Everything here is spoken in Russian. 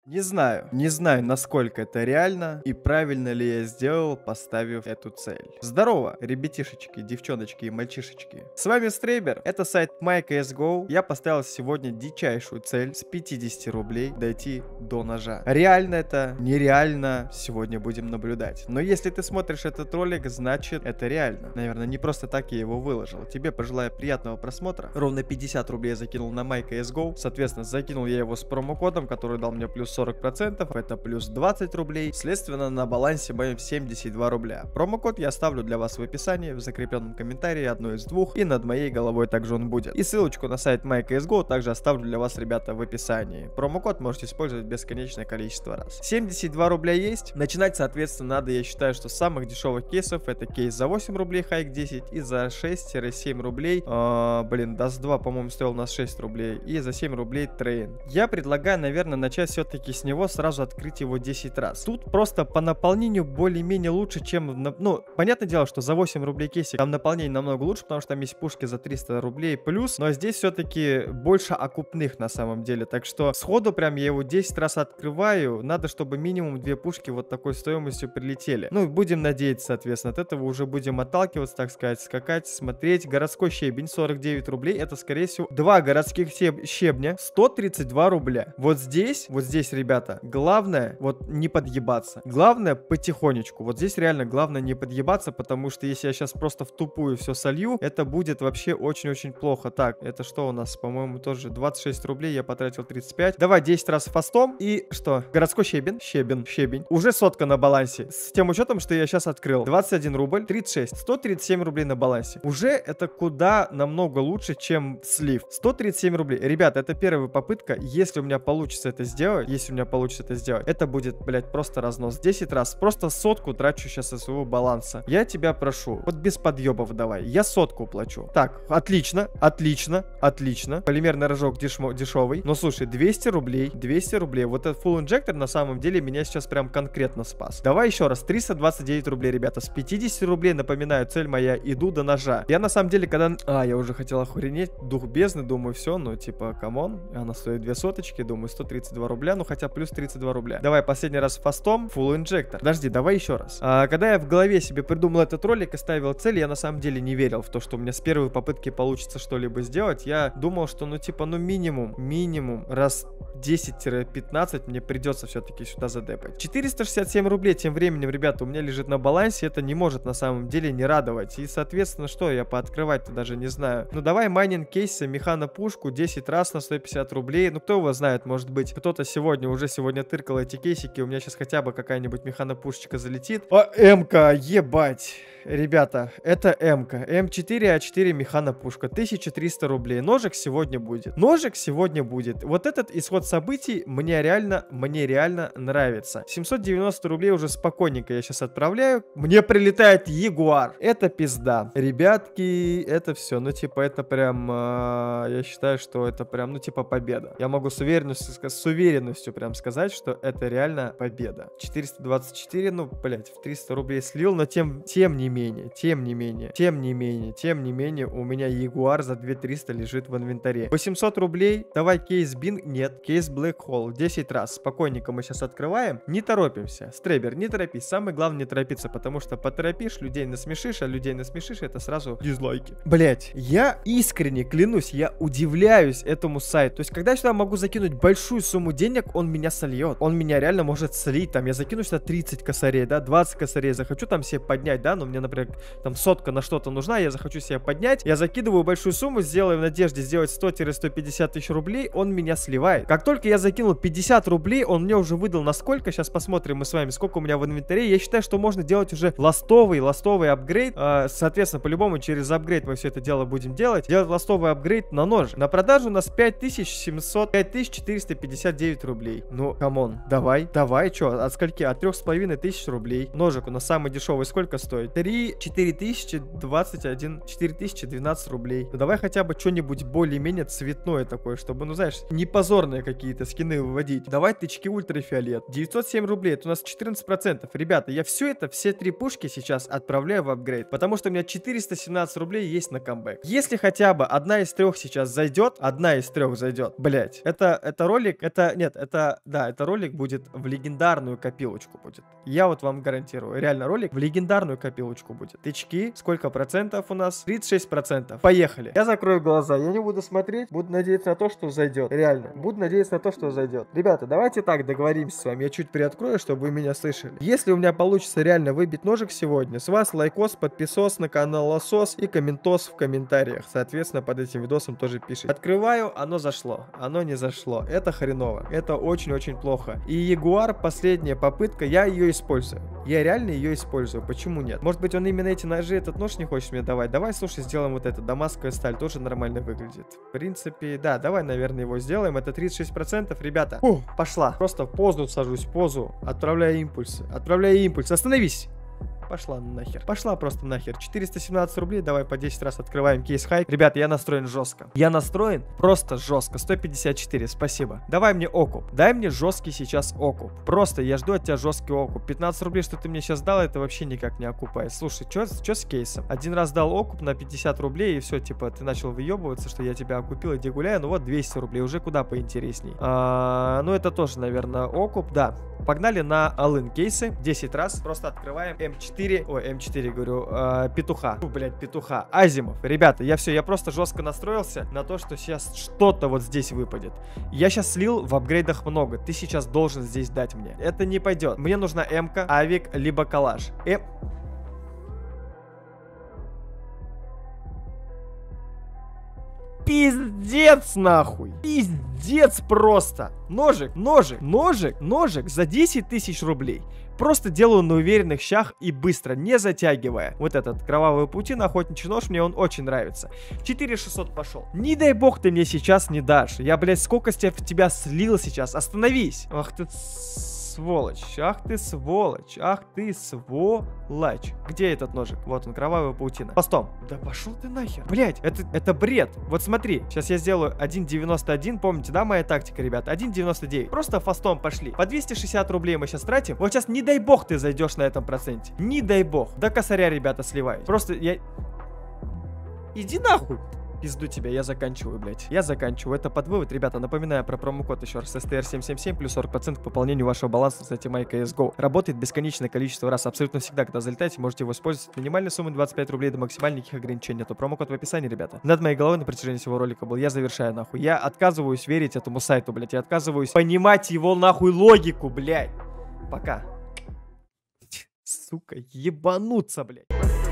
Не знаю, насколько это реально и правильно ли я сделал, поставив эту цель. Здорово, ребятишечки, девчоночки и мальчишечки. С вами Стрейбер, это сайт MyCSGO. Я поставил сегодня дичайшую цель с 50 рублей дойти до ножа. Реально это, нереально, сегодня будем наблюдать. Но если ты смотришь этот ролик, значит это реально. Наверное, не просто так я его выложил. Тебе пожелаю приятного просмотра. Ровно 50 рублей я закинул на MyCSGO. Соответственно, закинул я его с промокодом, который дал мне плюс 40%, это плюс 20 рублей, следственно на балансе моем 72 рубля. Промокод я оставлю для вас в описании, в закрепленном комментарии, одно из двух, и над моей головой также он будет. И ссылочку на сайт MyCSGO также оставлю для вас, ребята, в описании. Промокод можете использовать бесконечное количество раз. 72 рубля есть, начинать, соответственно, надо, я считаю, что с самых дешевых кейсов, это кейс за 8 рублей Хайк 10 и за 6-7 рублей, Даст 2, по-моему, стоил у нас 6 рублей, и за 7 рублей Трейн. Я предлагаю, наверное, начать все-таки с него, сразу открыть его 10 раз. Тут просто по наполнению более-менее лучше, чем... Ну, понятное дело, что за 8 рублей кейсик там наполнение намного лучше, потому что там есть пушки за 300 рублей плюс, но здесь все-таки больше окупных на самом деле. Так что сходу прям я его 10 раз открываю. Надо, чтобы минимум 2 пушки вот такой стоимостью прилетели. Ну, будем надеяться, соответственно. От этого уже будем отталкиваться, так сказать, скакать, смотреть. Городской щебень 49 рублей. Это, скорее всего, 2 городских щебня 132 рубля. Вот здесь, ребята, главное вот не подъебаться. Главное потихонечку. Вот здесь реально главное не подъебаться, потому что если я сейчас просто в тупую все солью, это будет вообще очень-очень плохо. Так, это что у нас? По-моему, тоже 26 рублей, я потратил 35. Давай 10 раз фастом. И что? Городской щебень. Щебень. Уже сотка на балансе. С тем учетом, что я сейчас открыл. 21 рубль, 36. 137 рублей на балансе. Уже это куда намного лучше, чем слив. 137 рублей. Ребята, это первая попытка. Если у меня получится это сделать, это будет, блядь, просто разнос. 10 раз. Просто сотку трачу сейчас со своего баланса. Я тебя прошу. Вот без подъебов давай. Я сотку плачу. Так, отлично. Полимерный рожок дешевый. Но слушай, 200 рублей. Вот этот Full Injector на самом деле меня сейчас прям конкретно спас. Давай еще раз. 329 рублей, ребята. С 50 рублей, напоминаю, цель моя, иду до ножа. Я на самом деле, когда... я уже хотел охренеть. Дух бездны, думаю, все, ну типа, камон. Она стоит 2 соточки, думаю, 132 рубля. Ну хотя плюс 32 рубля. Давай последний раз фастом. Full Injector. Подожди, давай еще раз. Когда я в голове себе придумал этот ролик и ставил цель, я на самом деле не верил в то, что у меня с первой попытки получится что-либо сделать. Я думал, что ну типа, ну минимум раз 10-15 мне придется все-таки сюда задепать. 467 рублей тем временем, ребята, у меня лежит на балансе. Это не может на самом деле не радовать. И, соответственно, что я пооткрывать-то даже не знаю. Ну, давай майнинг кейсы, механопушку 10 раз на 150 рублей. Ну, кто его знает, может быть, кто-то сегодня тыркал эти кейсики. У меня сейчас хотя бы какая-нибудь механопушечка залетит. М-ка, ебать. Ребята, это М-ка. М4, А4 механопушка. 1300 рублей. Ножик сегодня будет. Вот этот исход событий мне реально нравится. 790 рублей уже спокойненько я сейчас отправляю. Мне прилетает Ягуар. Это пизда. Ребятки, это все. Ну, типа, это прям... я считаю, что это прям, ну, типа, победа. Я могу с уверенностью прям сказать, что это реально победа. 424, ну, блять, в 300 рублей слил, но тем не менее, у меня Ягуар за 2300 лежит в инвентаре. 800 рублей, давай кейс Bing, нет, кейс Black Hole, 10 раз, спокойненько мы сейчас открываем, не торопимся, Стрейбер, не торопись, самое главное не торопиться, потому что поторопишь, людей насмешишь, а людей насмешишь, это сразу дизлайки. Блять, я искренне клянусь, я удивляюсь этому сайту, то есть когда я сюда могу закинуть большую сумму денег, он меня сольет, он меня реально может слить, там, я закину сюда 30 косарей, да, 20 косарей, захочу там себе поднять, да, но мне, например, там сотка на что-то нужна, я захочу себе поднять, я закидываю большую сумму, сделаю в надежде сделать 100-150 тысяч рублей, он меня сливает. Как только я закинул 50 рублей, он мне уже выдал на сколько, сейчас посмотрим мы с вами, сколько у меня в инвентаре, я считаю, что можно делать уже ластовый апгрейд, соответственно, по-любому через апгрейд мы все это дело будем делать ластовый апгрейд на нож. На продажу у нас 5459 рублей. Ну, камон, давай, что, от скольки? От 3500 рублей. Ножик у нас самый дешевый сколько стоит? 4012 рублей. Ну, давай хотя бы что-нибудь более-менее цветное такое, чтобы, ну, знаешь, не позорные какие-то скины выводить. Давай тычки ультрафиолет. 907 рублей, это у нас 14%. Ребята, я все три пушки сейчас отправляю в апгрейд, потому что у меня 417 рублей есть на камбэк. Если хотя бы одна из трех сейчас зайдет, блять, это ролик, это это, да, это ролик будет в легендарную копилочку будет. Я вот вам гарантирую, реально ролик в легендарную копилочку будет. Тычки, сколько процентов у нас? 36%. Поехали. Я закрою глаза, я не буду смотреть, буду надеяться на то, что зайдет. Реально, буду надеяться на то, что зайдет. Ребята, давайте так договоримся с вами. Я чуть приоткрою, чтобы вы меня слышали. Если у меня получится реально выбить ножик сегодня, с вас лайкос, подписос на канал Лосос и комментос в комментариях. Соответственно, под этим видосом тоже пишите. Открываю, оно зашло. Оно не зашло. Это хреново. Это очень-очень плохо. И Ягуар, последняя попытка, я ее использую. Я реально ее использую. Почему нет? Может быть, он именно эти ножи, этот нож не хочет мне давать? Давай, слушай, сделаем вот это. Дамасская сталь тоже нормально выглядит. В принципе, да, давай, наверное, его сделаем. Это 36%. Ребята, пошла. Просто в позу сажусь, в позу. Отправляю импульс. Отправляю импульс. Остановись. Пошла нахер. Пошла просто нахер. 417 рублей. Давай по 10 раз открываем кейс хайп. Ребята, я настроен жестко. Я настроен просто жестко. 154. Спасибо. Давай мне окуп. Дай мне жесткий сейчас окуп. Просто я жду от тебя жесткий окуп. 15 рублей, что ты мне сейчас дал, это вообще никак не окупает. Слушай, что с кейсом? Один раз дал окуп на 50 рублей и все, типа, ты начал выебываться, что я тебя окупил, иди гуляй. Ну вот 200 рублей. Уже куда поинтересней. Ну это тоже, наверное, окуп. Да. Погнали на алын кейсы. 10 раз. Просто открываем М4. Ой, М4 говорю. Петуха. Блять, петуха. Азимов. Ребята, я просто жестко настроился на то, что сейчас что-то вот здесь выпадет. Я сейчас слил в апгрейдах много. Ты сейчас должен здесь дать мне. Это не пойдет. Мне нужна М-ка, авик, либо калаш. Пиздец нахуй. Пиздец просто. Ножик за 10 тысяч рублей. Просто делаю на уверенных щах и быстро, не затягивая. Вот этот кровавый паутина, охотничий нож, мне он очень нравится. 4600 пошел. Не дай бог ты мне сейчас не дашь. Я, блядь, сколько в тебя слил сейчас. Остановись. Ах ты сволочь. Ах ты сволочь. Ах ты сволочь. Где этот ножик? Вот он, кровавая паутина. Постом. Да пошел ты нахер. Блять, это бред. Вот смотри. Сейчас я сделаю 1.91. Помните, да, моя тактика, ребят? 1.99. Просто фастом пошли. По 260 рублей мы сейчас тратим. Вот сейчас, не дай бог, ты зайдешь на этом проценте. Не дай бог. До косаря, ребята, сливаюсь. Просто я... Иди нахуй. Пизду тебя, я заканчиваю, блядь. Я заканчиваю. Это под вывод, ребята. Напоминаю про промокод еще раз. STR777 плюс 40% к пополнению вашего баланса, кстати, MyCSGO. Работает бесконечное количество раз. Абсолютно всегда, когда залетаете, можете его использовать. От минимальной суммы 25 рублей до максимальных никаких ограничений нету. Промокод в описании, ребята. Над моей головой на протяжении всего ролика был. Я завершаю, нахуй. Я отказываюсь верить этому сайту, блядь. Я отказываюсь понимать его, нахуй, логику, блядь. Пока. Сука, ебануться, блядь.